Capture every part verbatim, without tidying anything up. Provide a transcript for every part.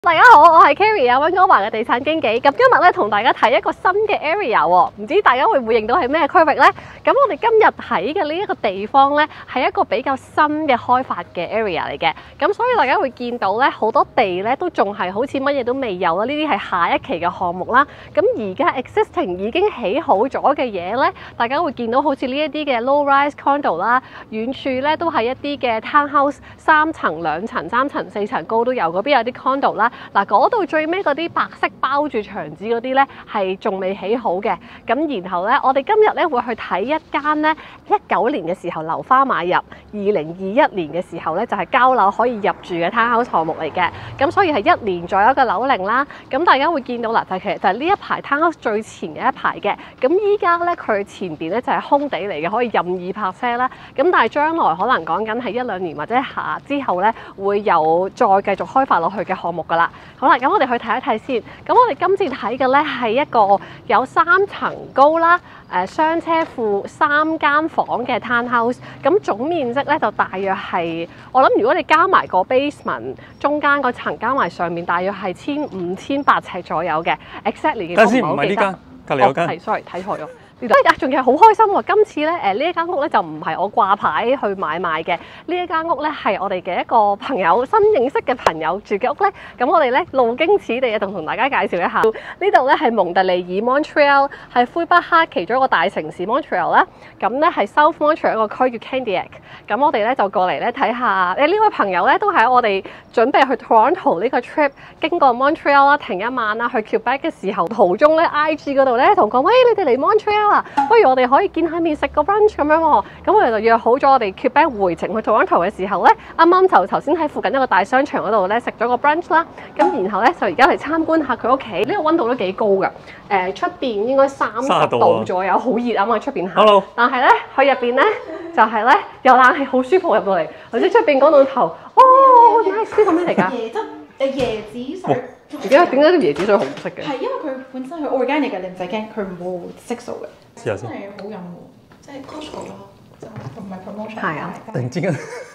大家好，我係 Carrie 啊，溫哥華嘅地產經紀。咁今日咧同大家睇一個新嘅 area 喎，唔知大家會唔會認到係咩區域呢？咁我哋今日睇嘅呢一個地方咧，係一個比較新嘅開發嘅 area 嚟嘅。咁所以大家會見到咧，好多地咧都仲係好似乜嘢都未有啦。呢啲係下一期嘅項目啦。咁而家 existing 已經起好咗嘅嘢咧，大家會見到好似呢一啲嘅 low rise condo 啦，遠處咧都係一啲嘅 townhouse，三層、兩層、三層、四層高都有。嗰邊有啲 condo 啦。嗱，嗰度最尾嗰啲白色包住牆紙嗰啲咧，係仲未起好嘅。咁然後咧，我哋今日咧會去睇一間咧一九年嘅時候樓花買入，二零二一年嘅時候咧就係交樓可以入住嘅 townhouse 項目嚟嘅。咁所以係一年左右嘅樓齡啦。咁大家會見到嗱，就其實就係呢一排 townhouse 最前嘅一排嘅。咁依家咧佢前邊咧就係空地嚟嘅，可以任意泊車啦。咁但係將來可能講緊係一兩年或者下之後咧，會有再繼續開發落去嘅項目㗎啦。好啦，咁我哋去睇一睇先。咁我哋今次睇嘅咧係一個有三層高啦，誒、呃、雙車庫三間房嘅 townhouse。咁總面積咧就大約係，我諗如果你加埋個 basement 中間嗰層加埋上面，大約係千五千八尺左右嘅。exactly 等先，唔係呢間，隔離有間。 係、哦、sorry 睇錯咗。仲係好開心喎！今次咧，誒呢一間屋咧就唔係我掛牌去買賣嘅，呢一間屋咧係我哋嘅一個朋友新認識嘅朋友住嘅屋咧。咁我哋咧路經此地啊，同同大家介紹一下。呢度咧係蒙特利爾 Montreal， 係魁北克其中一個大城市 Montreal 啦。咁咧係 South Montreal 一個區叫 Candiac。咁我哋咧就過嚟咧睇下，誒呢位朋友咧都係我哋準備去 Toronto 呢個 trip， 經過 Montreal 啦，停一晚啦，去 Quebec 嘅時候，途中咧 I G 嗰度咧同講，喂，你哋嚟 Montreal。不如我哋可以見下面食個 brunch 咁樣喎，咁我哋就約好咗我哋 Quebec 回程去 Toronto 嘅時候咧，啱啱就頭先喺附近一個大商場嗰度咧食咗個 brunch 啦，咁然後咧就而家嚟參觀下佢屋企，呢個溫度都幾高㗎，誒出邊應該三十度左右，好熱啊嘛出邊行。Hello. 但係咧佢入邊咧就係咧有冷氣，好舒服入到嚟，或者出邊嗰度頭，哦 nice 呢個咩嚟㗎？ 椰汁誒椰子水。 而家點解啲椰子水紅色嘅？ 係因為佢本身佢 organic 嘅，你唔使驚，佢冇色素嘅。 試下先。 真係好飲喎，即係 Costco 咯，就唔係 promotion。 係啊， 突然之間，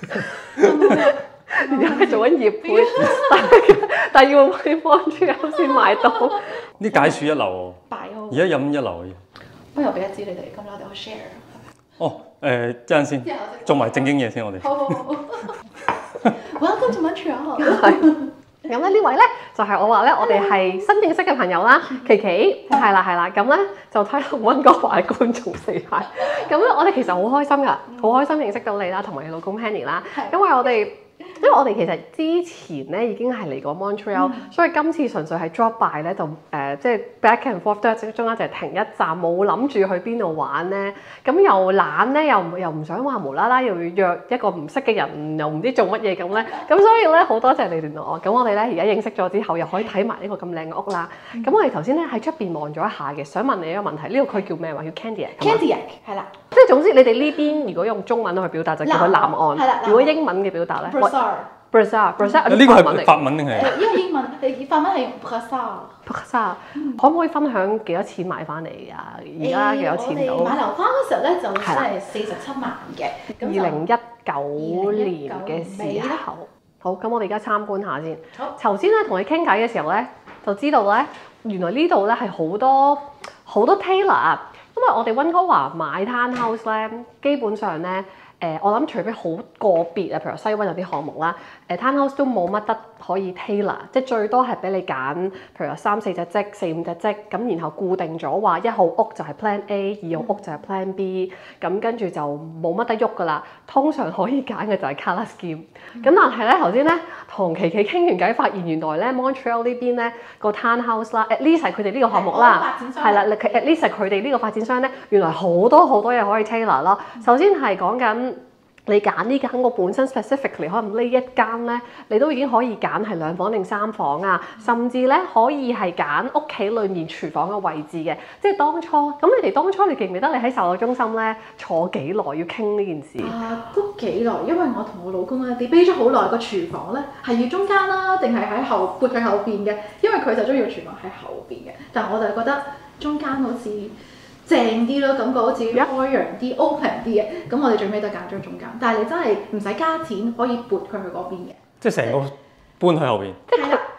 而家係做緊業配，但係要去幫出口先買到。 啲解説一流喎，而家飲一流嘅嘢。 不如我俾一支你哋，咁我哋可以 share。 哦，誒，一陣先，做埋正經嘢先，我哋。 好好好。Welcome to Montreal。 咁咧呢位咧就係、是、我話咧，我哋係新認識嘅朋友啦，琪琪係啦係啦，咁咧就睇同溫哥華嘅觀眾四下。咁咧我哋其實好開心㗎，好開心認識到你啦，同埋你老公 Henry 啦，因為我哋。因為我哋其實之前咧已經係嚟過 Montreal，、嗯、所以今次純粹係 drop by 咧就誒、呃、即係 back and forth 都係中間就係停一站，冇諗住去邊度玩咧。咁又懶咧，又又唔想話無啦啦又要約一個唔識嘅人，又唔知做乜嘢咁咧。咁所以咧好多謝你聯絡我。咁我哋咧而家認識咗之後，又可以睇埋呢個咁靚嘅屋啦。咁、嗯、我哋頭先咧喺出邊望咗一下嘅，想問你一個問題，呢、這個區叫咩話？叫 Candiac。Candiac 係啦。 即係總之，你哋呢邊如果用中文去表達就叫佢南岸。係啦。如果英文嘅表達咧 Brossard，Brossard，Brossard 呢個係法文定係？ 呢個英文，誒法文係 Brossard。Brossard， 可唔可以分享幾多錢買翻嚟啊？而家幾多錢到？ 我哋買樓花嗰時候咧就真係四十七萬嘅。 二零一九年嘅時候。好，咁我哋而家參觀下先。好。頭先咧同你傾偈嘅時候咧，就知道咧原來呢度咧係好多好多 tailor 啊。因為我哋溫哥華買 townhouse 咧，基本上咧，誒、呃、我諗除非好個別啊，譬如西灣有啲項目啦，誒 townhouse 都冇乜得可以 tailor， 即係最多係俾你揀，譬如話三四隻積、四五隻積，咁然後固定咗話一號屋就係 plan A， 二號屋就係 plan B， 咁跟住就冇乜得喐噶啦。通常可以揀嘅就係 colour scheme。咁但係咧頭先咧同琪琪傾完偈，發現原來咧 Montreal 呢邊咧個 townhouse 啦 ，at least 係佢哋呢個項目啦，係啦 ，at least 係佢哋呢個發展商咧，原來好多好多嘢可以 tailor 咯。首先係講緊。你揀呢間屋本身 specifically 可能呢一間咧，你都已經可以揀係兩房定三房啊，甚至咧可以係揀屋企裡面廚房嘅位置嘅。即係當初咁，你哋當初你記唔記得你喺售樓中心咧坐幾耐要傾呢件事？ 啊，都幾耐，因為我同我老公咧 debate 咗好耐個廚房咧係要中間啦，定係喺後撥佢後邊嘅，因為佢就中意個廚房喺後邊嘅，但係我就覺得中間好似正啲咯，感覺好似開揚啲、open 啲嘅，咁我哋最尾都揀咗中間。但係你真係唔使加錢，可以撥佢去嗰邊嘅。 即係成個搬去後邊。 即係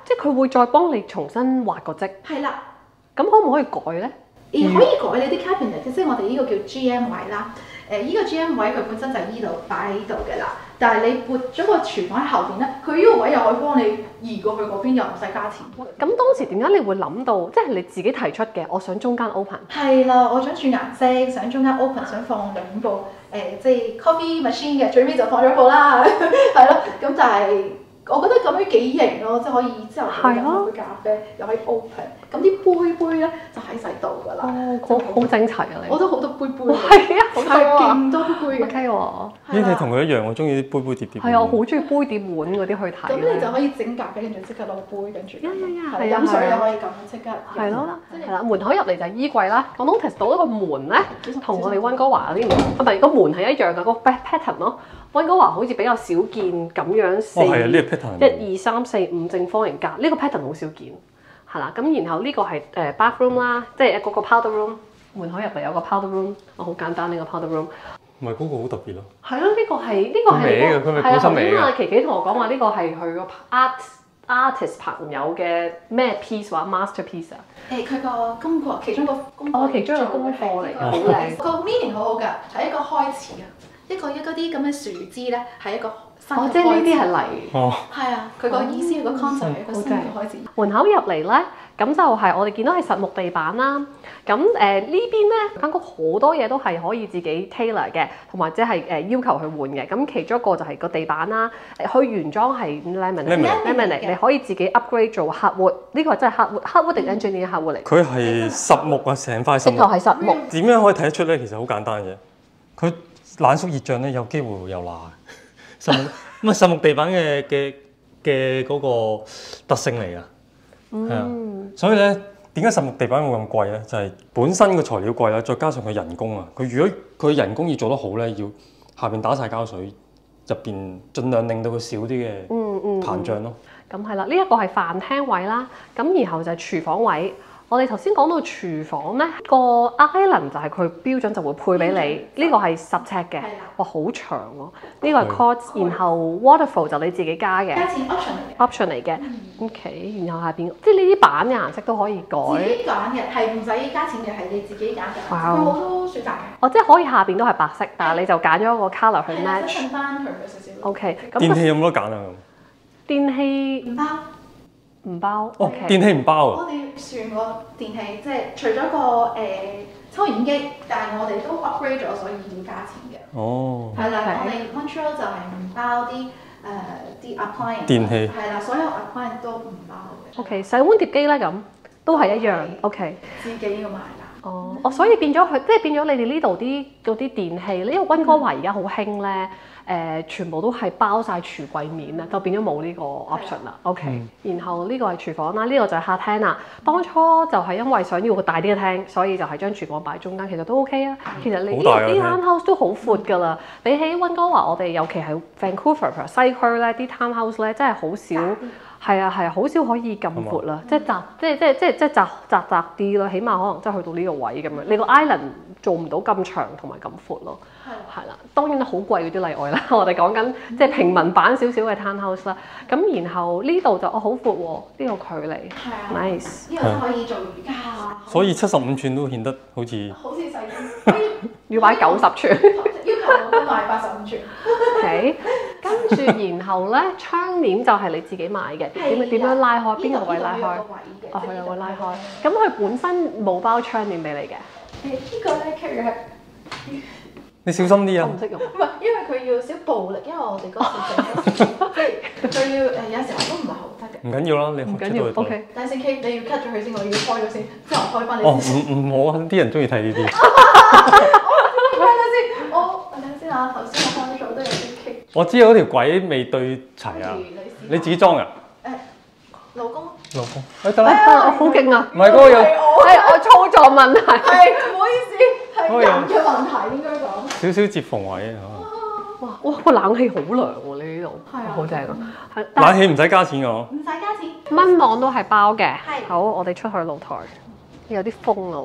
即係佢會再幫你重新畫個則。 係啦。 咁可唔可以改咧？ 而可以改你啲 cabinet，即係我哋呢個叫 G M 位啦。誒，依個 G M 位佢本身就係依度擺喺度嘅啦。但係你撥咗個廚房喺後邊咧，佢呢個位又可以幫你移過去嗰邊，又唔使加錢。 咁當時點解你會諗到，即係你自己提出嘅，我想中間 open？ 係啦，我想轉顏色，想中間 open，想放兩部誒、呃，即係 coffee machine 嘅，最尾就放咗部啦，係咯。咁但係我覺得咁樣幾型咯，即係可以之後飲杯咖啡，又可以 open。咁啲杯杯咧就喺晒度㗎啦。 哦，好好整齊啊你！ 我都好多杯杯。 係啊，好多啊， 勁多杯杯嘅。 O K 喎。 咦，你同佢一樣，我中意啲杯杯碟碟。 係啊，我好中意杯碟碗嗰啲去睇。 咁你就可以整咖啡，跟住即刻攞杯，跟住。 呀呀呀！ 係飲水又可以咁即刻。 係咯，係啦，門口入嚟就係衣櫃啦。我 notice 到一個門咧，同我哋溫哥華嗰啲唔同，啊唔係個門係一樣㗎，個 pattern 咯。溫哥華好似比較少見咁樣四， 哦係啊，呢個 pattern。 一二三四五正方形格，呢個 pattern 好少見。係啦，咁然後呢個係誒 bathroom 啦，即係嗰個 powder room。門口入嚟有個 powder room，哦好簡單呢個 powder room。 唔係嗰個好特別咯。 係咯，呢個係呢個係美嘅，佢咪本身美嘅。 係啊，琪琪同我講話呢個係佢個 art artist 朋友嘅咩 piece 或 masterpiece 啊？ 誒，佢個功課其中一個功課。 哦，其中一個功課嚟㗎，好靚。 個 meaning 好好㗎，係一個開始啊！一個一嗰啲咁嘅樹枝咧，係一個新嘅開始。 哦，即係呢啲係泥。 哦。 係啊，佢個意思係個 concept 係一個新嘅開始。 門口入嚟咧，咁就係我哋見到係實木地板啦。咁誒、呃、呢邊咧間屋好多嘢都係可以自己 tailor 嘅，同埋即係誒要求去換嘅。咁其中一個就係個地板啦，誒去原裝係 laminate，laminate 你可以自己 upgrade 做 hardwood。呢個係真係 hardwood，hardwood 定 engineer hardwood 嚟？ 佢係實木啊，成塊實木。 直頭係實木。 點樣可以睇得出咧？其實好簡單嘅，佢冷縮熱脹咧，有機會會有罅。實木咁啊，實木地板嘅嘅嘅嗰個特性嚟㗎。係啊，所以咧點解實木地板會咁貴咧？就係、是、本身個材料貴啦，再加上佢人工啊。佢如果佢人工要做得好咧，要下邊打晒膠水，入邊盡量令到佢少啲嘅膨脹咯。 咁係啦，呢一個係飯廳位啦，咁然後就係廚房位。我哋頭先講到廚房咧，個 island 就係佢標準就會配俾你，呢、這個係十尺嘅，哇好長喎、啊！呢、這個係 quartz，然後 waterfall 就你自己加嘅， 加錢 option 嚟嘅 option 嚟嘅、嗯、，OK，然後下邊即係呢啲板嘅顏色都可以改， 自己揀嘅係唔使加錢嘅，係你自己揀嘅，佢好多選擇嘅。 哦，即係可以下邊都係白色，但係你就揀咗一個 colour 去 match。 襯翻佢嘅少少。 OK，咁電器有冇得揀啊？ 電器唔包。 唔包， 哦， okay. 電器唔包啊！ 我哋算個電器，即係除咗個誒、呃、抽油煙機，但係我哋都 upgrade 咗，所以要加錢嘅。 哦， 係啦，我哋 Montreal 就係唔包啲誒啲 appliance 電器， 係啦，所有 appliance 都唔包嘅。 OK， 洗碗碟機咧咁都係一樣。OK， 自己要買啦。 哦，哦，所以變咗佢，即係變咗你哋呢度啲嗰啲電器咧，因為溫哥華而家好興咧。誒、呃、全部都係包晒廚櫃面啊，就變咗冇呢個 option 啦。OK，、嗯、然後呢個係廚房啦，呢、這個就係客廳啦。當初就係因為想要個大啲嘅廳，所以就係將廚房擺中間，其實都 OK 啊。其實你啲 townhouse 都好闊㗎啦，比起溫哥華，我哋尤其係 Vancouver 西區咧，啲 townhouse 咧真係好少，係啊係啊，好少可以咁闊啦，即係窄，即係即係即係即係窄窄窄啲咯，起碼可能真係去到呢個位咁樣。你個 island 做唔到咁長同埋咁闊咯。係啦，當然好貴嗰啲例外啦。我哋講緊即係平民版少少嘅 townhouse 啦。咁然後呢度就哦好闊喎，呢、這個距離。係啊 ，nice。 呢個都可以做瑜伽啊。 所以七十五寸都顯得好似。 好似細啲， 要擺九十寸。 要求我都買八十五寸。 OK， 跟住然後咧，窗簾就係你自己買嘅。點點樣拉開？邊個位拉開？哦，佢有個拉開。咁佢本身冇包窗簾俾你嘅。 誒，呢個咧 carry 係。 你小心啲啊！ 我唔識用。 唔係，因為佢要少暴力，因為我哋嗰時整嗰時，即係佢要誒有時候都唔係好得嘅。 唔緊要啦，你唔緊要。OK。 等陣先 K，你要 cut 咗佢先，我要開咗先，之後開翻你。 哦，唔唔好啊！啲人中意睇呢啲。 我開咗先，我等陣先啊！頭先我開咗都有啲 K。 我知有嗰條軌未對齊啊！你自己裝㗎？ 誒，老公。 老公，誒得啦， 我好勁啊！ 唔係嗰個有， 係我操作問題。 係，唔好意思，係人嘅問題應該講。 少少接縫位啊！ 哇哇個冷氣好涼喎！你呢度係啊， 好正啊！係冷氣唔使加錢㗎喎。 唔使加錢。 蚊網都係包嘅。 係。 好，我哋出去露台，有啲風啦喎。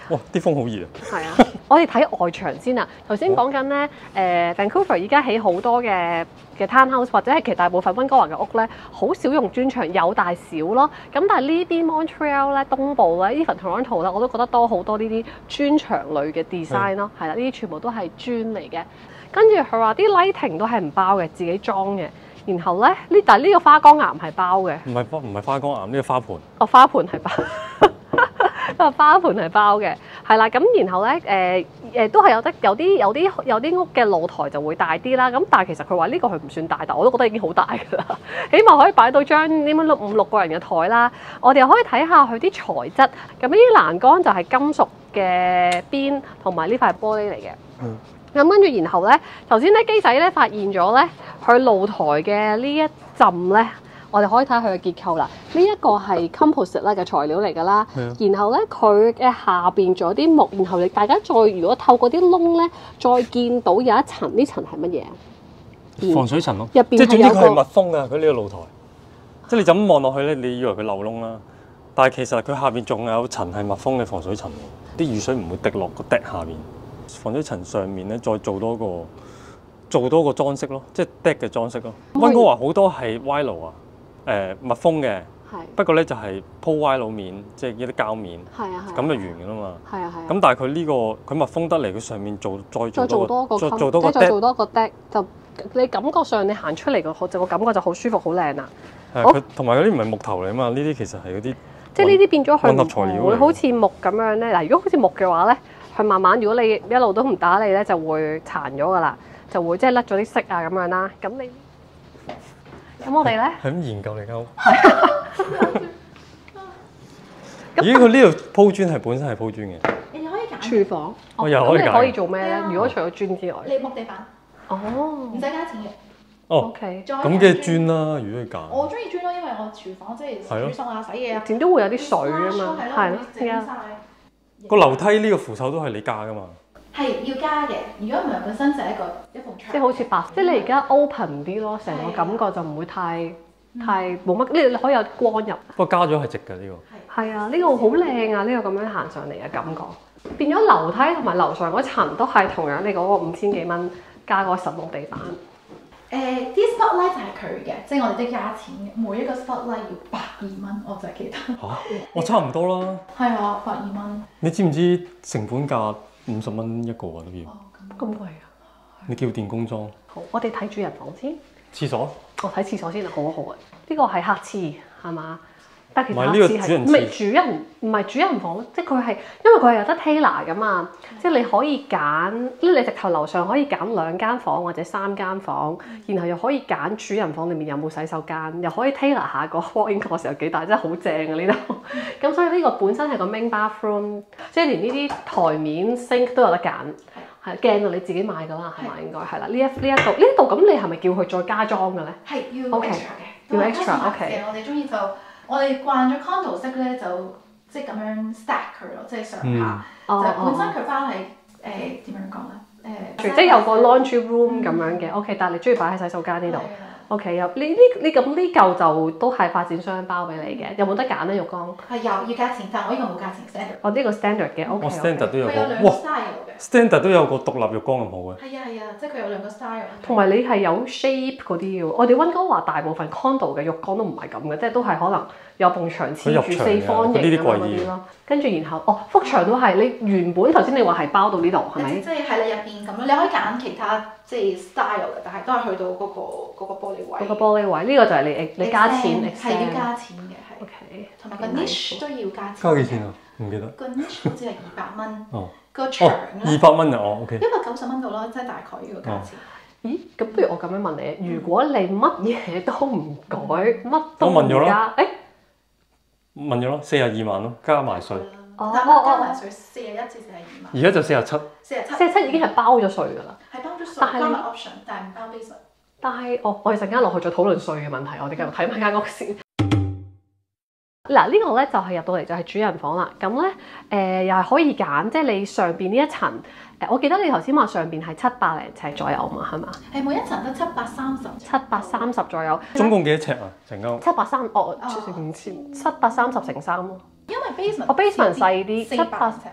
哇！啲風好熱啊！ 係啊，我哋睇外牆先啊。頭先講緊咧，誒、Vancouver 而家起好多嘅嘅 townhouse 或者係其實大部分溫哥華嘅屋咧，好少用磚牆，有大小咯。咁但係呢邊 Montreal 咧、東部咧、even Toronto 咧，我都覺得多好多呢啲磚牆類嘅 design 咯。係啦，呢啲全部都係磚嚟嘅。跟住佢話啲 lighting 都係唔包嘅，自己裝嘅。然後咧，呢但係呢個花崗岩係包嘅。 唔係花唔係花崗岩，呢個花盆。 哦，花盆係包。個花盆係包嘅，係啦，咁然後咧，誒、誒都係有得有啲有啲有啲屋嘅露台就會大啲啦，咁但係其實佢話呢個佢唔算大，但我都覺得已經好大㗎啦，起碼可以擺到張呢蚊六五六個人嘅台啦。我哋又可以睇下佢啲材質，咁呢啲欄杆就係金屬嘅邊同埋呢塊玻璃嚟嘅。 嗯。 咁跟住然後咧，頭先咧機仔咧發現咗咧，佢露台嘅呢一浸咧。我哋可以睇下佢嘅結構啦。呢、這、一個係 composite 啦嘅材料嚟㗎啦。然後咧，佢嘅下邊仲有啲木。然後你大家再如果透過啲窿咧，再見到有一層，呢層係乜嘢？ 防水層咯。 入邊即係總之係有個佢係密封㗎，佢呢個露台。即係你就咁望落去咧，你以為佢漏窿啦，但係其實佢下邊仲有層係密封嘅防水層，啲雨水唔會滴落個 deck 下邊。防水層上面咧，再做多個做多個裝飾咯，即係 deck 嘅裝飾咯。溫哥華好多係 vinyl 啊。誒、呃、密封嘅，不過咧就係鋪歪路面，即係一啲膠面，咁就完㗎啦嘛。係啊係啊。咁但係佢呢個佢密封得嚟，佢上面做再做多個，再做多個 deck，再做多個 deck，就你感覺上你行出嚟個就個感覺就好舒服好靚啦。係佢同埋嗰啲唔係木頭嚟啊嘛，呢啲其實係嗰啲即係呢啲變咗混合材料， 會好似木咁樣咧。嗱，如果好似木嘅話咧，佢慢慢如果你一路都唔打理咧，就會殘咗㗎啦，就會即係甩咗啲色啊咁樣啦。咁你咁我哋咧係咁研究嚟㗎。咦？佢呢度鋪磚係本身係鋪磚嘅。 你哋可以揀廚房。 我又可以揀。 咁你可以做咩咧？如果除咗磚之外， 你木地板。 哦。 唔使加錢嘅。 哦。 OK。 咁嘅磚啦，如果你揀。 我中意磚咯，因為我廚房即係煮餸啊、洗嘢啊， 點都會有啲水啊嘛。係咯。 整晒。 個樓梯呢個扶手都係你加㗎嘛？ 係要加嘅，如果唔係本身就係一個一埲牆， 即係好似白，即係你而家 open 啲咯，成個感覺就唔會太太冇乜，呢你可以有光入。 不過加咗係值㗎呢個。 係啊，呢個好靚啊！呢個咁樣行上嚟嘅感覺，變咗樓梯同埋樓上嗰層都係同樣你嗰個五千幾蚊加個實木地板。 誒啲 spotlight 就係佢嘅，即係我哋都加錢嘅，每一個 spotlight 要百二蚊，我就係記得。 嚇！我差唔多啦。 係啊，百二蚊。 你知唔知成本價五十蚊一個啊都要？ 咁貴啊！ 你叫電工裝。 好，我哋睇主人房先。 廁所。 我睇廁所先啊，好啊好啊。呢個係客廁係嘛？但係其實唔係呢個客廁係唔係主人唔係主人房，即係佢係因為佢係有得 tailor 噶嘛，即係你可以揀，即係你直頭樓上可以揀兩間房或者三間房，然後又可以揀主人房裡面有冇洗手間，又可以 tailor 下個 walk-in closet有幾大，真係好正啊呢度。咁所以呢個本身係個 main bathroom，即係連呢啲台面 sink 都有得揀。係鏡就你自己買㗎啦，係嘛？應該係啦。呢一呢一度呢一度咁，你係咪叫佢再加裝嘅咧？ 係要 extra 嘅， 要 extra。OK。 我哋中意就我哋慣咗 condo 式咧，就即係咁樣 stack 佢咯，即係上下。就本身佢包係誒點樣講咧？誒即係有個 laundry room 咁樣嘅。OK，但係你中意擺喺洗手間呢度。OK，有呢呢呢咁呢嚿就都係發展商包俾你嘅，有冇得揀咧？浴缸係有要加錢，但係我呢個冇加錢 standard。 我呢個 standard 嘅 OK。 我 standard 都有個， 佢有兩個 style 嘅。 standard 都有個獨立浴缸咁好嘅。 係啊係啊，即係佢有兩個 style。 同埋你係有 shape 嗰啲要，我哋溫哥華大部分 condo 嘅浴缸都唔係咁嘅，即係都係可能有埲牆黐住四方形咁嗰啲咯。跟住然後哦，幅牆都係你原本頭先你話係包到呢度係咪？ 即係喺你入邊咁樣，你可以揀其他即係 style 嘅，但係都係去到嗰個嗰個玻璃位。 嗰個玻璃位呢個就係你你加錢， 係要加錢嘅係。 OK。 同埋個 niche 都要加錢。 加幾錢啊？唔記得。 個 niche 好似係二百蚊。 哦。 個牆咧。 二百蚊啊！哦 OK。 一百九十蚊度咯，即係大概呢個價錢。 咦？咁不如我咁樣問你，如果你乜嘢都唔改，乜都唔加，誒？ 問咗咯，四十二萬咯，加埋稅。 哦哦加埋稅四十一至四十二萬。 而家就四十七。 四十七。 四十七已經係包咗稅㗎啦。 係包咗稅， 但係加埋 option，但係唔包 basement。 但係我我哋陣間落去再討論稅嘅問題，我哋繼續睇埋間屋先。嗱呢個咧就係入到嚟就係主人房啦。咁咧誒又係可以揀，即係你上邊呢一層誒，我記得你頭先話上邊係七百零尺左右嘛，係嘛？ 係每一層都七百三十。 七百三十左右。 總共幾多尺啊？成間屋？ 七百三哦，成千七百三十乘三咯。 因為 basement 我 basement 細啲，七百。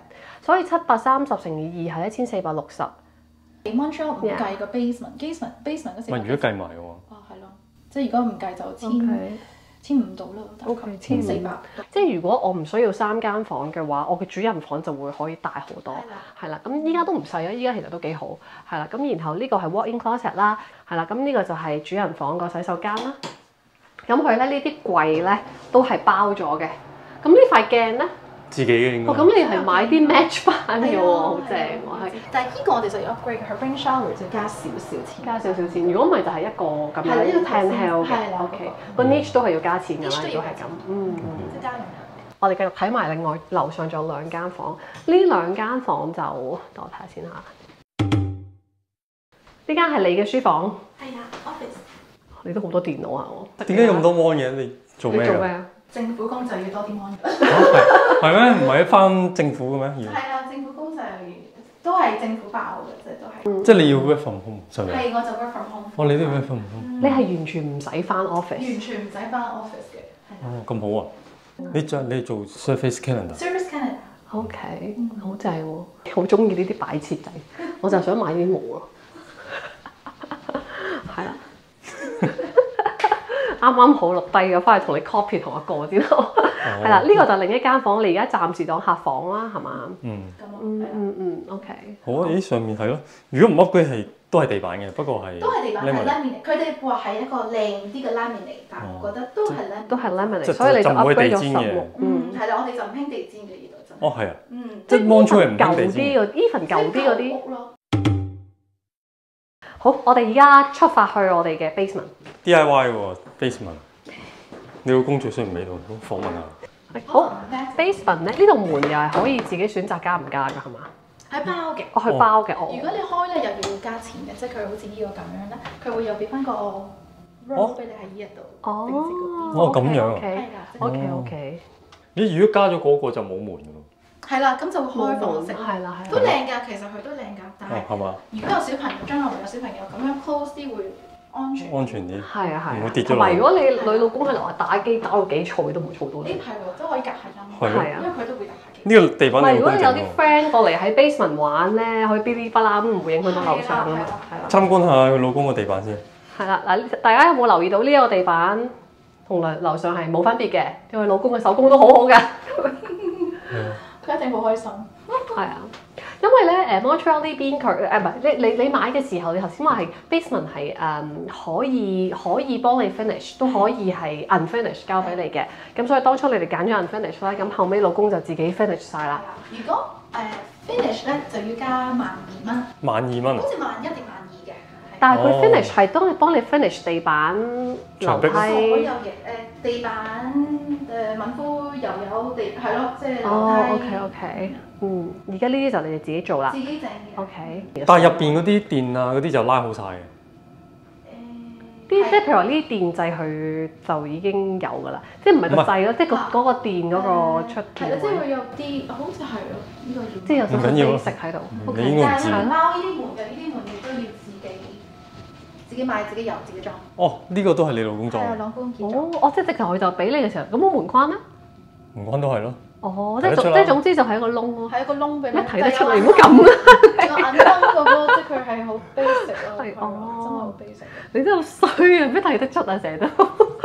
所以七百三十乘以二係一千四百六十。 Montreal 唔計個 basement，basement basement 嗰時。 唔係如果計埋嘅喎。 啊，係咯，即係如果唔計就千千五到啦。 O K， 千四百。 即係如果我唔需要三間房嘅話，我嘅主人房就會可以大好多。係啦，咁依家都唔細啊，依家其實都幾好。係啦，咁然後呢個係 walk-in closet 啦，係啦，咁呢個就係主人房個洗手間啦。咁佢咧呢啲櫃咧都係包咗嘅。咁呢塊鏡咧？ 自己嘅應該。 哦，咁你係買啲 match 版嘅喎，好正喎，係。 但係呢個我哋就要 upgrade 佢 rain shower 就加少少錢。 加少少錢，如果唔係就係一個咁樣係呢個 handheld 嘅係啦 ，OK。個 niche 都係要加錢㗎啦，如果係咁，嗯。 即係加用。 我哋繼續睇埋另外樓上仲有兩間房，呢兩間房就等我睇下先嚇。呢間係你嘅書房。 係啊 ，office。 你都好多電腦啊我。 點解有咁多 mon 嘅？你做咩㗎？ 啊？ 政府工就要多啲 mon。 係咩？唔係翻政府嘅咩？ 係啊，政府工就都係政府爆嘅，即係都係。 即係你要 work from home 上嚟。 係，我就 work from home。 哦，你都要 work from home。 你係完全唔使翻 office。 完全唔使翻 office 嘅。 哦，咁好啊！你做你做 Surface Canada。 Surface Canada。 O K，好正喎，好中意呢啲擺設仔，我就想買啲毛咯。係啦。啱啱好錄低嘅，翻去同你 copy 同一個先咯。係啦，呢個就另一間房，你而家暫時當客房啦，係嘛？ 嗯。 嗯嗯嗯，OK。 好啊！咦，上面係咯，如果唔 upgrade 係都係地板嘅，不過係都係地板係 laminate，佢哋話係一個靚啲嘅 laminate，但係我覺得都係 laminate， 都係 laminate，所以你就 upgrade 咗實木。 嗯，係啦，我哋就唔興地氈嘅呢度真係。 哦，係啊。 嗯， 即係 Montreal 唔興地氈。 舊啲嘅 even 舊啲嗰啲。 屋咯。 好，我哋而家出發去我哋嘅 basement。 D I Y 喎 basement。你個工作需唔喺度？訪問下。 好 basement 咧，呢度門又係可以自己選擇加唔加㗎，係嘛？ 係包嘅。 我去包嘅，我。 如果你開咧又要加錢嘅，即係佢好似呢個咁樣咧，佢會又俾翻個 room 俾你喺呢一度。 哦。 哦，咁樣啊。 係啦。 OK OK。 你如果加咗嗰個就冇門㗎咯。 係啦，咁就會開放式。 係啦係啦。 都靚㗎，其實佢都靚㗎，但係係嘛？ 如果有小朋友，將來有小朋友咁樣 close 啲會安全。 安全啲。 係啊係。 唔會跌咗落。 同埋如果你女老公喺樓下打機打到幾嘈，都唔會嘈到你。 呢係喎，都可以隔下音。 係啊。 因為佢都會打下機。 呢個地板唔係，如果你有啲你好公正喎。 friend 過嚟喺 basement 玩咧，可以嗶哩吧啦咁，唔會影響到樓上㗎嘛。係啦。 參觀下佢老公個地板先。 係啦，嗱，大家有冇留意到呢一個地板同樓樓上係冇分別嘅？因為老公嘅手工都好好㗎。 佢一定好開心。 係啊，因為咧誒 Montreal 呢邊佢誒唔係你你你買嘅時候，你頭先話係 basement 係誒、嗯、可以可以幫你 finish， 都可以係 unfinish 交俾你嘅。咁所以當初你哋揀咗 unfinish 啦，咁後尾老公就自己 finish 晒啦。 如果誒、呃、finish 咧就要加萬二蚊。 萬二蚊。 好似萬一定萬二嘅。 但係佢 finish 係當你幫你 finish 地板、樓梯。 所有嘢誒地板誒吻膚又有地係咯，即係樓梯。 哦 OK OK，嗯，而家呢啲就你哋自己做啦。 自己整嘅。 OK。 但係入邊嗰啲電啊嗰啲就拉好晒嘅。 啲即係譬如話呢啲電掣佢就已經有㗎啦，即係唔係個掣咯，即係個嗰個電嗰個出電係啦，即係會有啲，好似係咯，呢個要。 即係有少少唔緊要食喺度。 你應該唔知。 但係貓呢啲門嘅，呢啲門亦都要自己自己買、自己油、自己裝。 哦，呢個都係你老公裝。 係啊，老公建裝。 哦，我即係直頭佢就俾你嘅時候，咁冇門框咩？ 門框都係咯。 哦，即係總即係總之就係一個窿咯。 係一個窿俾你。 一睇得出嚟，唔好咁啦。 個銀燈嗰個，即係佢係好 basic 咯。 係哦， 真係好 basic。 你真係好衰啊！咩睇得出啊？成日都。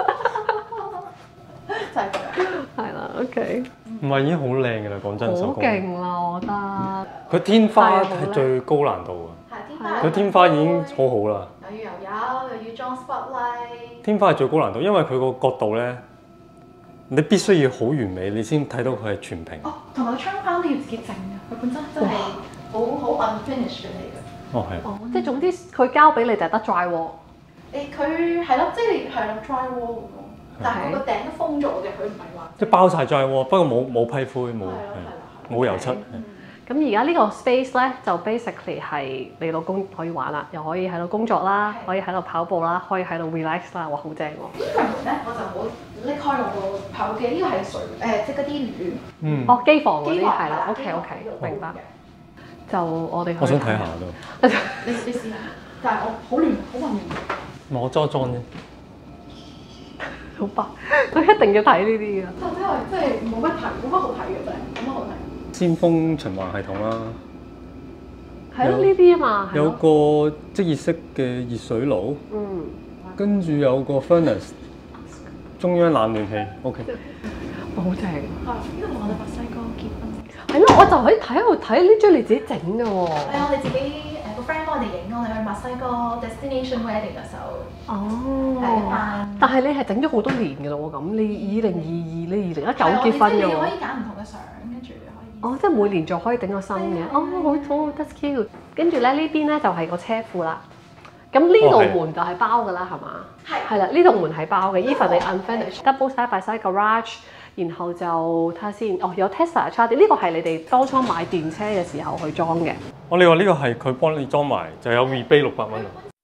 就係咁樣。 係啦，OK。 唔係已經好靚㗎啦，講真手好工。 勁啦，我覺得。 佢天花係最高難度㗎。 係天花。 佢天花已經好好啦。 又要油油，又要裝 spotlight。 天花係最高難度，因為佢個角度咧，你必須要好完美，你先睇到佢係全平。 哦，同埋個窗框都要自己整嘅，佢本身真係好好 unfinished 嚟嘅。 哦，係。 哦，即係總之佢交俾你就係得 dry wall。 誒，佢係咯，即係係咯 dry wall 咁，但係佢個頂都封咗嘅，佢唔係話。 即係包晒 dry wall，不過冇冇批灰，冇冇油漆。 咁而家呢個 space 咧就 basically 係你老公可以玩啦，又可以喺度工作啦，可以喺度跑步啦，可以喺度 relax 啦，哇好正喎！ 呢個門咧我就冇拎開我個跑機，呢個係水誒，即係嗰啲暖。 嗯。 哦，機房嗰啲機房係啦，OK OK，明白。就我哋我想睇下都。 你你試下，但係我好亂，好混亂。 咪我裝一裝啫。 好白，我一定要睇呢啲㗎。 但係真係真係冇乜睇，冇乜好睇嘅真係，冇乜好睇。 先鋒循環系統啦， 係咯呢啲啊嘛，係有咯個即熱式嘅熱水爐， 嗯， 跟住有個 furnace 中央冷暖氣，OK。 好正。 係呢個同我哋墨西哥結婚。 係咯，我就可以睇喺度睇呢張你自己整嘅喎。 係我哋自己誒個 friend 幫我哋影，我哋去墨西哥 destination wedding 嘅時候。 哦。 係一班。 但係你係整咗好多年嘅咯喎，咁你二零二二你二零一九係我哋結婚嘅即係你可喎。 以揀唔同嘅相，跟住可以。 哦，即係每年再可以整個新嘅。哦，好好 that's cute。跟住咧呢邊咧就係個車庫啦。咁呢度門就係包㗎啦，係嘛？ 係。 係啦，呢度門係包嘅。Even 你 unfinished double side by side garage，然後就睇下先。哦，有 Tesla charger，呢個係你哋當初買電車嘅時候去裝嘅。 我哋話呢個係佢幫你裝埋，就有 rebate 六百蚊。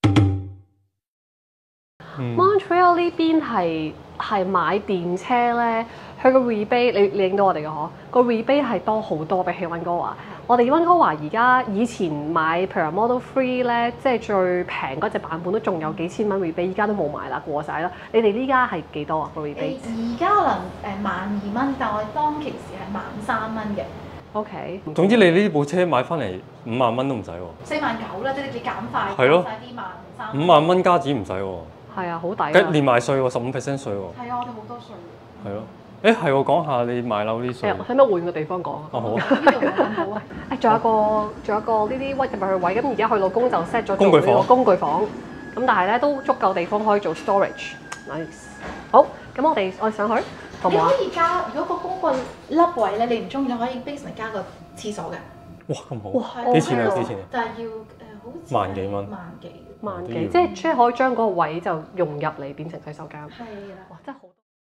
嗯 Montreal 呢邊係係買電車咧，佢個 rebate 你你影到我哋嘅嗬，個 rebate 係多好多比起溫哥華。我哋溫哥華而家以前買譬如 Model Three 咧，即係最平嗰隻版本都仲有幾千蚊 rebate，依家都冇買啦，過晒啦。你哋依家係幾多啊個 rebate？ 而家可能誒萬二蚊，但我哋當其時係萬三蚊嘅。 OK。 總之你呢部車買翻嚟五萬蚊都唔使喎。 四萬九啦，即係你減快係咯減晒啲萬三。 五萬蚊加紙唔使喎。 係啊，好抵啊！ 跟連埋稅喎，十五 percent 稅喎。 係啊，我哋好多稅。 係咯。誒係喎，講下你買樓啲稅。 誒，我使唔使換個地方講啊？ 哦好啊。 呢度好啊。 誒，仲有個仲有個呢啲屈入去位，咁而家佢老公就 set 咗工具房做呢個工具房，咁但係咧都足夠地方可以做 storage。Nice。好，咁我哋我哋上去，好唔你好啊？ 可以加，如果個公個凹位咧，你唔中意，你可以 basement 加個廁所嘅。 哇咁好。 哇幾錢啊？幾錢啊？ 但係要誒好似萬幾蚊萬幾。 萬幾， 都要即係即係可以將嗰個位就融入嚟變成洗手間。 係啦。 哇，真係好。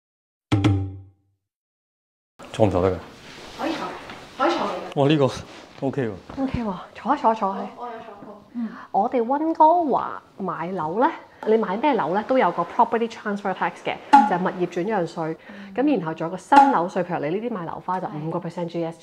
坐唔坐得㗎？ 可以坐，可以坐嘅。 哇呢個 OK 喎。 OK 喎，坐一坐坐係。 我有坐過。嗯。 我哋溫哥華買樓咧，你買咩樓咧都有個 property transfer tax 嘅，就係物業轉讓稅。咁然後仲有個新樓稅，譬如你呢啲買樓花就五個 percent G S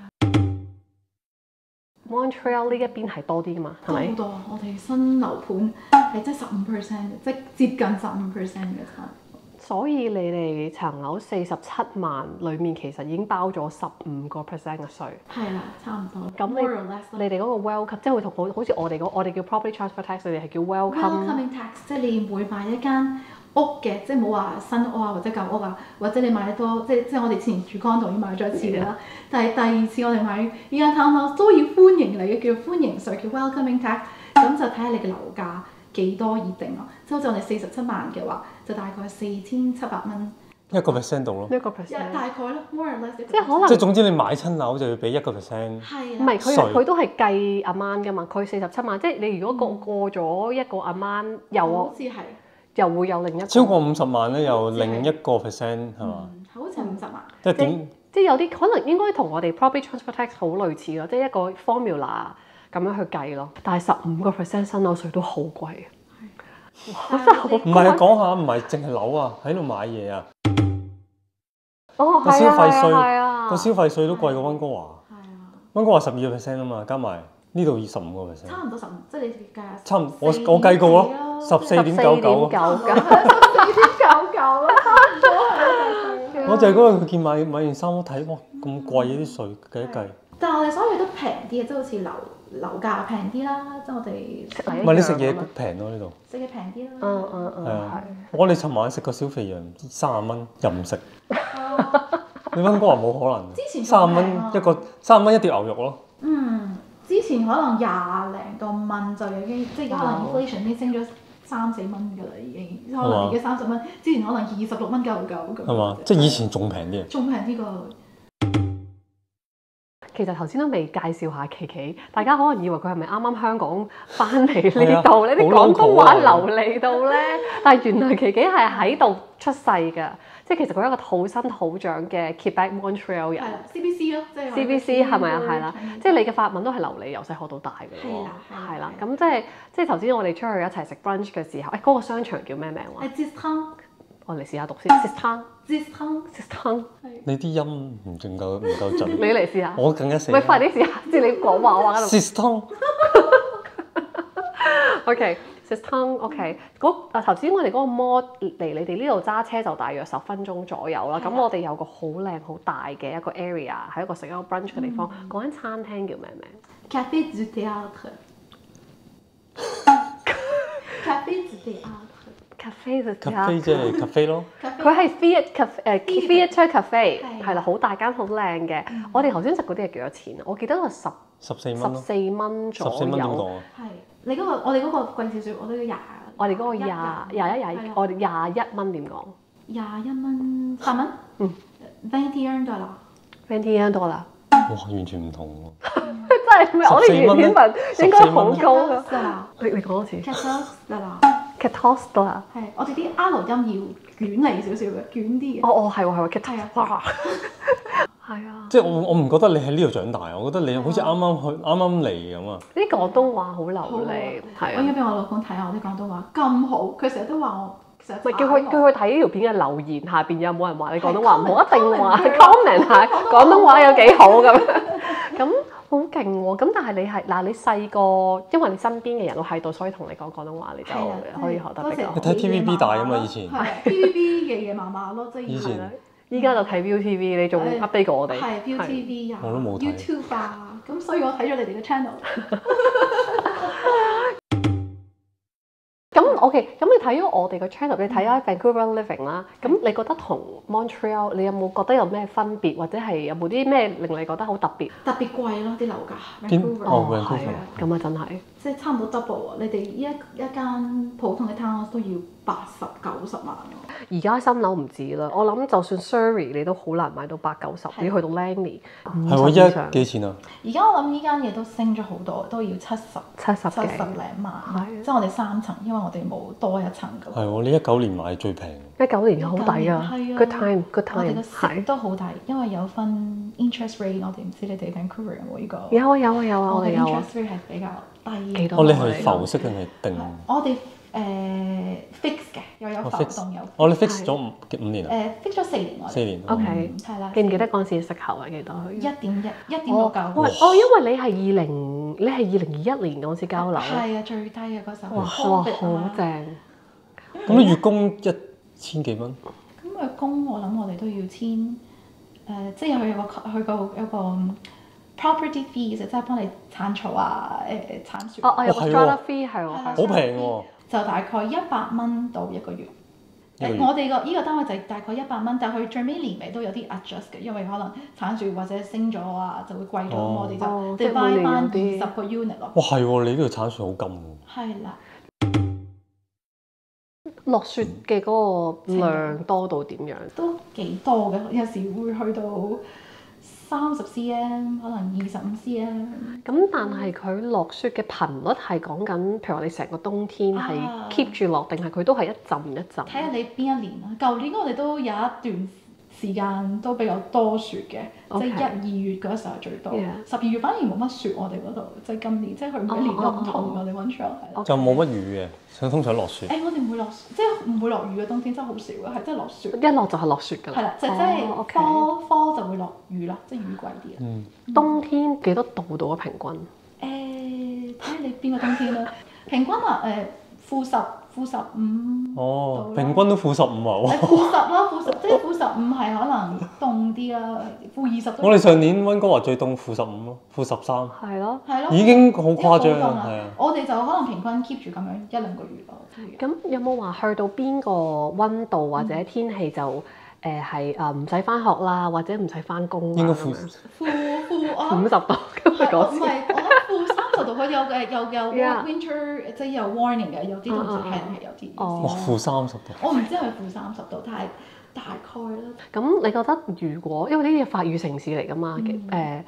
T。Montreal 呢一邊係多啲噶嘛，係咪？ 好多啊！我哋新樓盤係真係十五 percent 嘅，即係接近十五 percent 嘅差。 所以你哋層樓四十七萬，裡面其實已經包咗十五個 percent 嘅稅。 係啦，差唔多。 咁你你哋嗰個 welcome 即係會同好好似我哋嗰我哋叫 property transfer tax，你哋係叫 welcome。 welcoming tax 即係你每買一間屋嘅，即係冇話新屋啊或者舊屋啊，或者你買得多，即係即係我哋之前住 condo 已經買咗一次㗎啦。但係第二次我哋買依間 townhouse 都要歡迎你嘅，叫歡迎稅，叫 welcoming tax。咁就睇下你嘅樓價幾多而定咯。即係好似我哋四十七萬嘅話，就大概四千七百蚊。 一個 percent 度咯。 一個一 percent。 大概咯 more or less。 即係可能。 即係總之你買親樓就要俾一個 percent。 係唔係佢稅佢都係計 amount 㗎嘛，佢四十七萬，即係你如果過過咗一個 amount，又好似係。 又會有另一個。 超過五十萬咧，又另一個 percent 係嘛？ 嗯，好似五十萬。 即係點？ 即係有啲可能應該同我哋 property transfer tax 好類似咯，即係一個 formula 咁樣去計咯。但係十五個 percent 新樓稅都好貴啊！哇，真係好唔係啊，講下唔係淨係樓啊，喺度買嘢啊， 哦， 個消費係稅啊， 個消費稅都貴過溫哥華。 係啊。 溫哥華十二個 percent 啊嘛，加埋呢度二十五個 percent。 差唔多十五，即係你計下。 差唔我我計過咯，十四點九九。 九九。 四點九九咯，差唔多係。 我就係嗰日佢見買買件衫，我睇哇咁貴啲稅計一計。 但係我哋所有嘢都平啲嘅，即係好似樓樓價平啲啦，即係我哋。 唔係你食嘢平咯呢度。 食嘢平啲啦。 嗯嗯嗯， 係啊，我哋尋晚食個小肥羊三十蚊任食。你溫哥華冇可能。 之前三十蚊一個，三十蚊一碟牛肉咯。 嗯，之前可能廿零個蚊就已經，即係可能 inflation 已經升咗三四蚊㗎啦，已經。可能而家三十蚊，之前可能二十六蚊九九咁。 係嘛？即係以前仲平啲。 仲平啲個。 其實頭先都未介紹下琪琪，大家可能以為佢係咪啱啱香港翻嚟呢度呢啲廣東話流利到咧，但係原來琪琪係喺度出世㗎，即係其實佢係一個土生土長嘅 Quebec Montreal 人。 係啦，C B C 咯，即係。 C B C 係咪啊？係啦，即係你嘅法文都係流利，由細學到大㗎喎。 係啦， 係啦，咁即係即係頭先我哋出去一齊食 brunch 嘅時候，誒嗰個商場叫咩名話？ 係 Zistan。 我嚟試下讀先 ，Zistan，Zistan，Zistan。 你啲音唔盡夠唔夠準。 你嚟試下。 我更加死。 喂，快啲試下，即係你講話我話嗰度。 Zistan。 OK，Zistan Swiss tongue，OK。嗰啊頭先我哋嗰個 mall 離你哋呢度揸車就大約十分鐘左右啦。咁我哋有個好靚好大嘅一個 area，係一個食一個 brunch 嘅地方。嗰間餐廳叫咩名 Café du Théâtre。Café du Théâtre。 Cafe 就 cafe 即係 cafe 咯。 佢係 theatre cafe 誒 theatre cafe 係係啦，好大間好靚嘅。我哋頭先食嗰啲係幾多錢啊？我記得係十十四蚊咯。 十四蚊左十四蚊點右。 講啊？ 係你嗰個，我哋嗰個貴少少，我哋嗰個廿。 我哋嗰個廿廿一廿係啊我哋廿一蚊點講廿一蚊八蚊。 嗯 ，vingt et un dollars。 ？twenty yen 多啦。 哇，完全唔同喎。 真係咩？我哋原片文應該好高㗎。 dollars。 你你講多次。 quatorze dollars。 Catos 啦。 係，我哋啲 R 音要捲嚟少少嘅，捲啲嘅。 哦哦，係喎係喎係 ，Catos 啊。 哇。係啊。 即係我我唔覺得你喺呢度長大，我覺得你好似啱啱去啱啱嚟咁啊。 啲廣東話好流好利，係啊。 我要俾我老公睇下我啲廣東話咁好，佢成日都話我成日咪叫佢叫佢佢睇呢條片嘅留言下邊有冇人話你廣東話唔好， 係一定話 comment comment 下廣東話廣東話有幾好咁。咁好勁喎！咁但係你係嗱，你細個，因為你身邊嘅人都喺度，所以同你講廣東話，你就係啊可以學得比較好你。睇 T V B 大㗎嘛以前係 T V B 嘅嘢麻麻咯，即係以前係啦依家就睇 ViuTV，你仲 update 過我哋。 係 ViuTV 啊我都冇睇 ，YouTube 啊，咁所以我睇咗你哋嘅 channel。 咁 OK，咁你睇咗我哋個 channel，你睇咗 Vancouver Living 啦，咁你覺得同 Montreal，你有冇覺得有咩分別，或者係有冇啲咩令你覺得好特別？ 特別貴咯啲樓價邊 ，Vancouver 哦係 Vancouver 啊， 咁啊真係。 即係差唔多 double 啊！你哋依一一間普通嘅 townhouse 都要八十九十萬喎。 而家新樓唔止啦，我諗就算 Surrey 你都好難買到八九十，要去到 Langley 係喎， 五十以上一幾錢啊？ 而家我諗呢間嘢都升咗好多，都要七十七十七十嘅。 零萬。 係即係我哋三層，因為我哋冇多一層㗎。 係喎，你一九年買最平。 一九年好抵啊係啊 ！Good time，good 我哋 time， 嘅息係。 都好大，因為有分 interest rate，我哋唔知你哋 Vancouver 有冇呢個？ 有啊有啊有啊， 我哋我哋有啊。 interest rate 係比較低。 幾多哦，你係浮息定係定？ 我哋誒 fix 嘅，又有我浮 fix 動有。 哦，你 fix 咗五五年啊？ 誒 fix 咗四年我哋。 四年。 OK 嗯係啦。 記唔記得嗰陣時息口啊？記得一點一一點六哦， 九。 喂，哦，因為你係二零，你係二零二一年嗰陣時交樓。 係啊，最低嘅嗰時候。 哇哇， Covid 好啊嘛正！ 咁你月供一千幾蚊？ 咁佢供我諗我哋都要千誒、呃，即係佢有個佢個有個 property fee 就即係幫你剷草啊誒剷樹， 哦，我有個哦係喎 strata fee 係喎， 係啦係好平喎！ 就大概一百蚊到一個月。誒、 一個月我哋個依個單位就係大概一百蚊，但係佢最尾年尾都有啲 adjust 嘅，因為可能剷樹或者升咗啊，就會貴咗，咁、 哦我哋哦就即係每 divide 年翻有啲二十個 unit 咯。 哇，係喎，你呢度產樹好金喎。 係啦， 落雪嘅嗰個量多到點樣？ 都幾多嘅，有時會去到三十 cm，可能二十五 cm。 咁但係佢落雪嘅頻率係講緊，譬如話你成個冬天係啊 keep 住落，定係佢都係一陣一陣？ 睇下你邊一年啦。舊年我哋都有一段時間都比較多雪嘅 OK 即係一二月嗰時候最多。 Yeah 十二月反而冇乜雪，我哋嗰度即係今年，即係佢每一年都唔同。 哦哦哦我哋 Montreal 係啦。 就冇乜雨嘅，想通常落雪。 誒，我哋唔會落，即係唔會落雨嘅冬天真係好少嘅，係真係落雪。 一落就係落雪㗎啦。 係啦，就即哦係 ，OK。 科科就會落雨啦，即係雨季啲啊。 嗯， 冬天幾多度到啊？平均？ 誒，睇下你邊個冬天啦。平均啊，誒負十負十五。 哦， 到啦平均都負十五啊！哇誒負十啦，負十即係負十五係可能凍啲啦，負二十都。 我哋上年温哥華最凍負十五咯，負十三， 係咯。 係咯， 已經好誇張已經好凍啦係啊。 我哋就可能平均 keep 住咁樣一兩個月咯。 咁有冇話去到邊個温度或者天氣就誒係誒唔使翻學啦，或者唔使翻工啊？ 應該負咁樣負負我諗五十度咁係我唔講笑。 係我諗負三十度，佢有嘅有有 Yeah winter 即係有 warning 嘅，有啲同時嗯嗯嗯係係有啲意思。 哦哇負三十度， 我唔知係咪負三十度，但係大概啦。 咁你覺得如果因為呢啲係法語城市嚟㗎嘛？誒、 嗯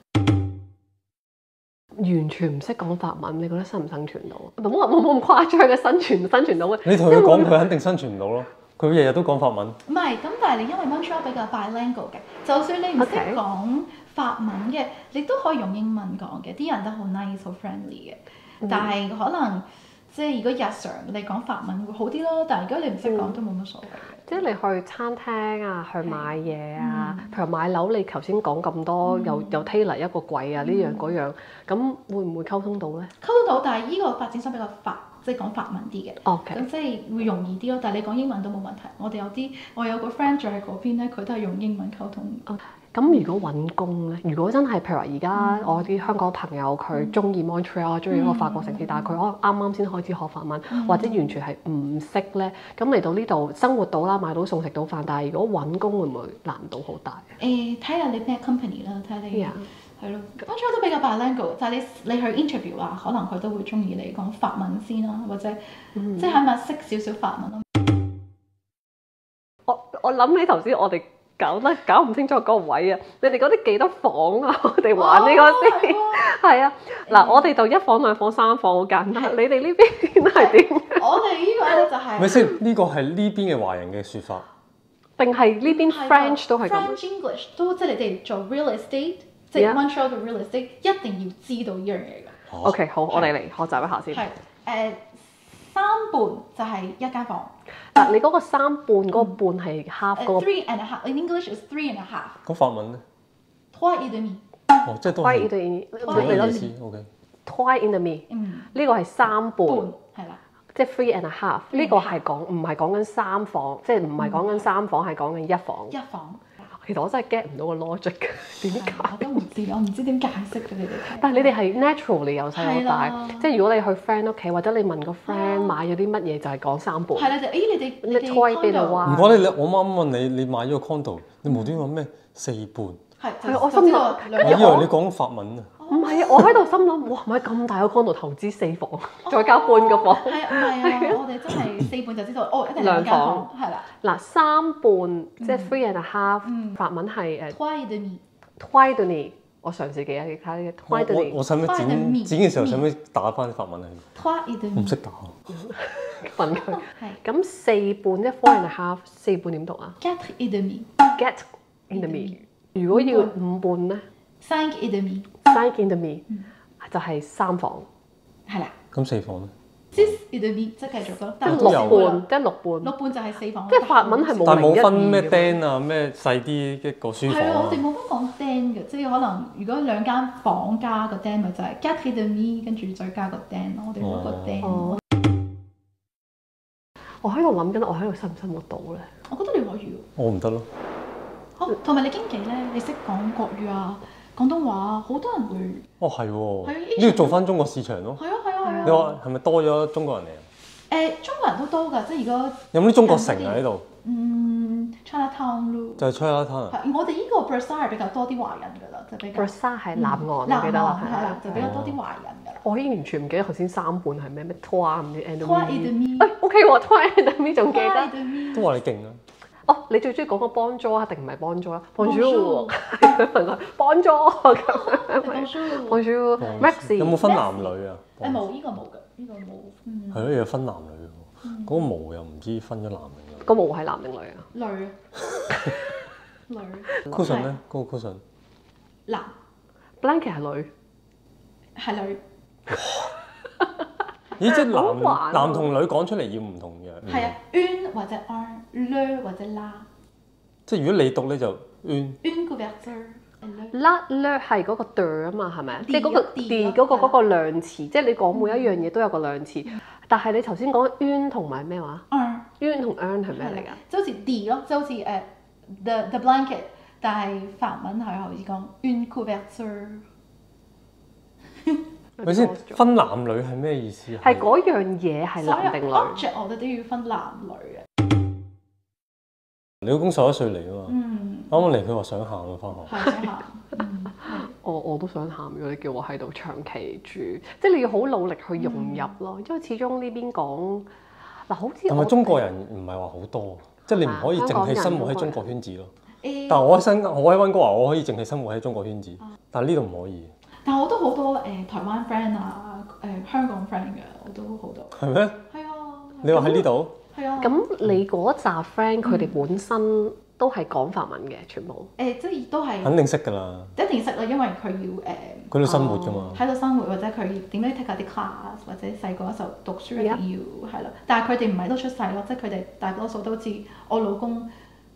完全唔識講法文，你覺得生唔生存到？冇冇冇咁誇張嘅生存生存到嘅。 你同佢講佢肯定生存唔到咯。佢日日都講法文， 唔係，咁但係你因為 Montreal 比較 bilingual 嘅，就算你唔識 Okay 講法文嘅，你都可以用英文講嘅，啲人都好 nice 好 friendly 嘅。但係可能即係如果日常你講法文會好啲咯，但係如果你唔識講都冇乜所謂嘅。 即係你去餐廳啊，去買嘢啊， 嗯譬如買樓，你頭先講咁多， 嗯又又 tailor 一個櫃啊，呢樣嗰樣，咁會唔會溝通到咧？ 溝通到，但係依個發展商比較快即係講法文啲嘅。 OK。 咁即係會容易啲咯。但係你講英文都冇問題。我哋有啲我有個 friend 住喺嗰邊咧，佢都係用英文溝通。 咁如果揾工咧，如果真係譬如話而家我啲香港朋友佢中意 Montreal， 中意一個法國城市，但係佢可能啱啱先開始學法文，或者完全係唔識咧，咁嚟到呢度生活到啦，買到餸食到飯，但係如果揾工會唔會難度好大？ 誒，睇下你咩 company 啦，睇下你 Yeah。 係咯。Montreal都比較 bilingual，就係你你去 interview 啊，可能佢都會中意你講法文先啦，或者即係起碼識少少法文咯。 我我諗起頭先我哋搞得搞唔清楚嗰個位啊！你哋嗰啲幾多房啊？我哋玩呢個先係啊！嗱，我哋就一房兩房三房好簡單。你哋呢邊係點？ 我哋呢個咧就係咪先？呢個係呢邊嘅華人嘅説法， 定係呢邊 French 都係咁 French English 都即係你哋做 real estate， 即係 Yeah。 Montreal 嘅 real estate 一定要知道呢樣嘢㗎。 ？OK，好，我哋嚟學習一下先。 係誒三半就係一間房。 嗱，你嗰個三半嗰個半係 half 誒嗰個 three and a half in English is three and a half。 咁法文咧？ Trois et demi。 哦，即係都 twice 係 in the ，twice 你攞意思。OK。 twice in the me， 嗯， 呢個係三半， 半係啦。 即係 three and a half。呢個係講唔係講緊三房，即係唔係講緊三房，係講緊一房。 一房。 其實我真係 get 唔到個 logic，點解？ 我都唔知，我唔知點解釋俾你哋聽。 但係你哋係 naturally 由細到係大啦， 即係如果你去 friend 屋企，或者你問個 friend 買咗啲乜嘢，就係講三半。 係啦，就誒你哋你哋 Toy 邊度 condo 話唔該你，我啱啱問你，你買咗個 condo，你無端端話咩四半？ 係係我心諗諗我以為你講法文啊。 唔係啊！我喺度心諗，哇！買咁大個 condo 投資四房，再加半個房。 係啊，唔係啊，我哋真係四半就知道，哦，一定係兩間房，係啦。 嗱，三半即係 three and a half，法文係誒 Trois et demi。 twice the me。我嘗試記下你睇嘅 twice the 我 me。 我使唔使剪剪嘅時候使唔使打翻啲法文啊？ Trois et 我 demi。 唔識打。 問佢。 係。 咁四半即係 four and a half，四半點讀啊 Quatre et demi。 ？Get in the me。如果要五半咧 Cinq et demi。 ，five in the me 就係三房。 係啦。 咁四房咧？ Six et demi 即係繼續咯， 即但係係六有半，即係六半。 六半就係四房。 即係法文係冇但係冇分咩零一二嘅釘啊，咩細啲一個書房係啊， 啊我哋。冇乜講釘嘅，即係可能如果兩間房加個釘咪就係 quatre et demi，跟住再加個釘咯。我哋冇個釘。 哦我喺度諗緊，我喺度生唔生活到咧？ 我覺得你可以喎。 我唔得咯。 好，同埋你經紀咧，你識講國語啊、廣東話啊，好多人會。 哦，係喎， 係啊呢個做翻中國市場咯。 係啊係啊係啊。 你話係咪多咗中國人嚟啊？ 誒，中國人都多㗎，即係如果有冇啲中國城啊？呢度嗯 Chinatown 咯。 就係 Chinatown 啊。 係，我哋呢個 Versailles 係比較多啲華人㗎啦，就比較。 Versailles 係南岸，我南記得啦， 岸係啦，就比較多啲華人㗎啦。 我已經完全唔記得頭先三半係咩咩 trois 唔知 and Trois et demi。 誒 OK 喎 trois and demi 仲記 Trois et 得。 demi。 都話你勁啊！ 哦，你最中意講個 bonjour 啊，定唔係 bonjour 啊 Bonjour ？bonjour 佢問佢 bonjour 咁。 Bonjour。 bonjour Maxi 有冇分男女啊？ 誒冇，呢個冇㗎，呢個冇。嗯。 係咯，有分男女喎。嗰個毛又唔知分咗男定女。 個毛係男定女啊？ 女。女。 cushion 咧，嗰個 cushion 男 blanket 係女。 係女。 咦，即係好玩啊男男同女講出嚟要唔同嘅。 係啊，une 或者 un le 或者 la。 即係如果你讀咧就 une。 une couverture。 啦咧係嗰個 de 啊嘛，係咪啊？即 D 係嗰個咯 D d 咯嗰個嗰個量詞，即係你講每一樣嘢都有個量詞。但係你頭先講 un 同埋咩話 un。 ？un 同 earn 係咩嚟㗎？ 即係好似 D 咯，即係好似誒 the the blanket，但係法文係好似講 une couverture。 咪先分男女係咩意思啊？ 係嗰樣嘢係所有男定女？ object 我哋都要分男女嘅。 你老公十一歲嚟啊嘛。 嗯。 啱啱嚟佢話想喊啊，翻學。 係想喊。嗯。 我我都想喊，如果你叫我喺度長期住，即係你要好努力去融入咯，因為始終呢邊講嗱，好似同埋中國人唔係話好多，即係你唔可以淨係生活喺中國圈子咯。 誒但係我喺新我喺溫哥華，我可以淨係生活喺中國圈子，但係呢度唔可以。 但係我都好多誒、呃、台灣 friend 啊，誒、呃、香港 friend 嘅，我都好多。 係咩？ 係啊。 你話喺呢度？ 係啊。 咁你嗰扎 friend 佢哋本身都係講法文嘅，全部。 誒、即係都係。 肯定識㗎啦。 一定識啦，因為佢要誒。 佢度生活㗎嘛。 喺度生活或者佢點樣 take 下啲 class，或者細個嗰時候讀書一定要係啦。但係佢哋唔係都出世咯，即係佢哋大多數都好似我老公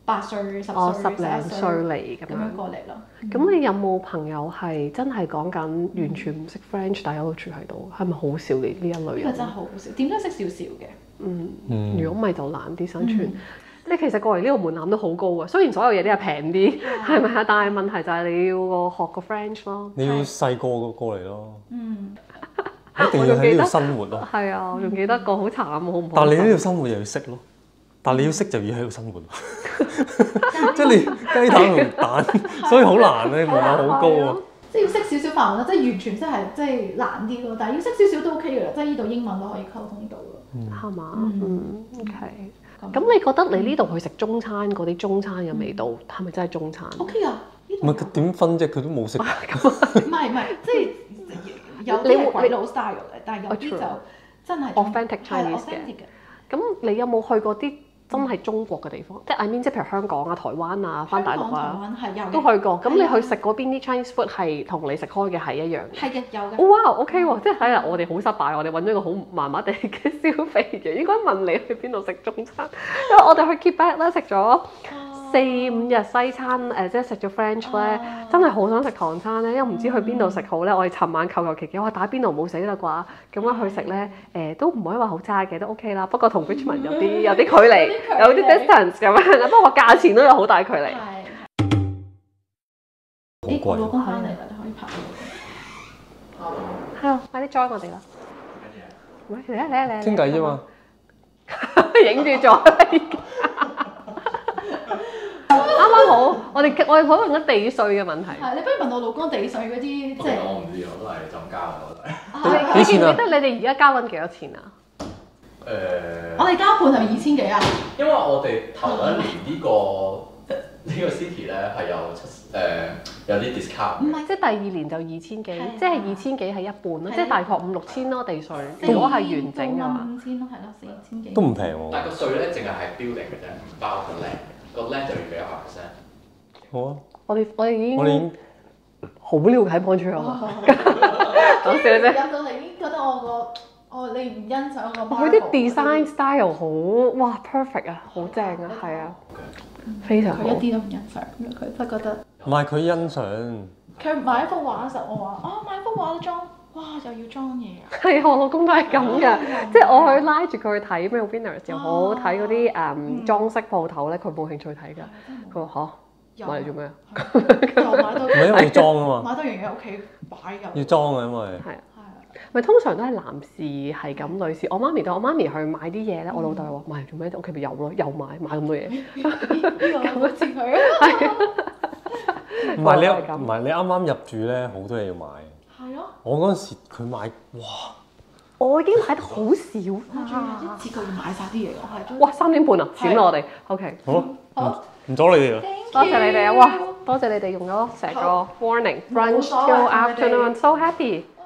八歲、十哦，十歲、 零歲嚟咁咁樣樣。 過嚟咯。 咁你有冇朋友係真係講緊完全唔識 French，但係喺度住喺度？係咪好少你呢一類呢個人？ 真係好好笑，點都識少少嘅。 嗯， 嗯如果唔係就難啲生存。 嗯即係其實過嚟呢個門檻都好高啊，雖然所有嘢都係平啲，係咪啊？但係問題就係你要個學個 French 咯。 你要細個過嚟咯， 嗯， 一定要喺呢度生活咯。 係啊，我仲記得個好慘好唔好？ 但係你喺呢度生活又要識咯，但係你要識就要喺度生活，即係你雞蛋同蛋，所以好難啊，門檻好高啊。 即係要識少少法文啦，即係完全即係即係難啲咯。但係要識少少都 OK 嘅啦，即係呢度英文都可以溝通到咯。 係嘛？ 嗯嗯，OK。咁你覺得你呢度去食中餐嗰啲中餐嘅味道係咪真係中餐 OK 啊，呢度唔係佢點分啫？佢都冇識。 唔係唔係，即係有啲係鬼佬 style 嘅，但係有啲就真係 authentic 係 Chinese 嘅 authentic 嘅。 咁你有冇去過啲真係中國嘅地方？即係 I mean，即係譬如香港啊、台灣啊、翻大陸香港、 啊， 台灣係有嘅都去過。咁你係啊去食嗰邊啲 Chinese food 係同你食開嘅係一樣嘅？ 係嘅，有嘅。 哇，OK 喎，即係睇嚟我哋好失敗，我哋揾咗個好麻麻地嘅消費者。應該問你去邊度食中餐，因為我哋去 Quebec 咧食咗四五日西餐，誒即係食咗 French 咧，真係好想食唐餐咧，因為唔知去邊度食好咧。我哋尋晚求求其其，我打邊爐冇死啦啩，咁樣去食咧，誒都唔可以話好差嘅，都 OK 啦。不過同 Richmond 有啲有啲距離，有啲 distance 咁樣啦。不過價錢都有好大距離。 係。咦，我老公翻嚟啦，你可以拍。 係啊，快啲 join 我哋啦！喂，嚟啊嚟啊嚟啊！ 傾偈啫嘛。 影住咗啦已經。啱啱好，我哋我哋討論緊地稅嘅問題。 係，你不如問我老公地稅嗰啲即係。 我唔知，我都係浸交嘅，我都係。 你記唔幾錢啊記得你哋而家交緊幾多錢啊？ 誒， 我哋交盤係咪二千幾啊？ 因為我哋頭一年呢個呢個 city 咧係有七誒有啲 discount 嘅。 唔係， 即係第二年就二千幾， 係即係二千幾係一半咯， 係即係大概五六千咯地稅。如果係完整嘅話， 五千咯，係咯，四千幾。 都唔平喎。 但係個稅咧，淨係係 building 嘅啫，唔包個 land。個 land 就要俾一百 percent。 好啊， 我哋我哋已經我哋已經好了解 Montreal 啦。講笑啫。 入到嚟已經覺得我個哦，你唔欣賞我個 marble 佢啲 design style 好哇 perfect 啊，好正啊，係啊，非常好。 佢一啲都唔欣賞，佢真係覺得。 唔係佢欣賞。 佢買一幅畫嘅時候，我話啊買幅畫裝，哇又要裝嘢啊！ 係啊，我老公都係咁嘅，即係我去拉住佢去睇咩 Winners 又好，睇嗰啲誒裝飾鋪頭咧，佢冇興趣睇㗎。佢話吓，買嚟做咩啊？ 又買到， 唔係因為要裝啊嘛， 買多樣嘢喺屋企擺入。 要裝啊，因為。 係啊。 係啊。 咪通常都係男士係咁，女士我媽咪對我媽咪去買啲嘢咧，我老豆又話買嚟做咩？屋企咪有咯，又買買咁多嘢。 呢個好似佢啊！ 唔係你我係咁唔係你啱啱入住咧，好多嘢要買。 係咯。 我嗰陣時佢買，哇！ 我已經買得好少我仲要一次過要買晒啲嘢，我係哇，三點半啊，閃啦我哋。OK， 好， 好唔唔阻你哋啦。 多謝你哋啊！哇，多謝你哋用咗成個 morning 冇 brunch 所謂 till 同你哋 afternoon，so happy。